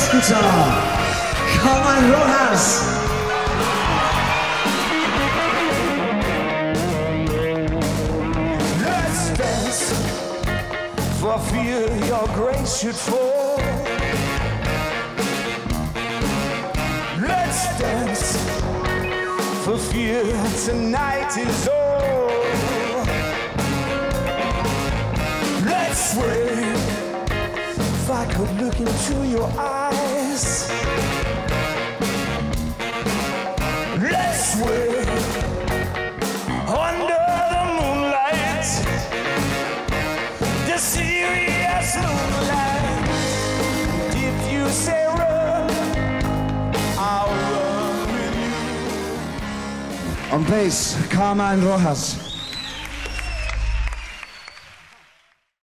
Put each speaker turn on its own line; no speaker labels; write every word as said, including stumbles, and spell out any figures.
bass guitar, Carmine Rojas.
Let's dance, for fear your grace should fall. Let's dance, for fear tonight is all. Let's sway, if I could look into your eyes. Let's sway, under the moonlight, the serious moonlight. If you say run, I'll run with you.
On bass, Carmine Rojas.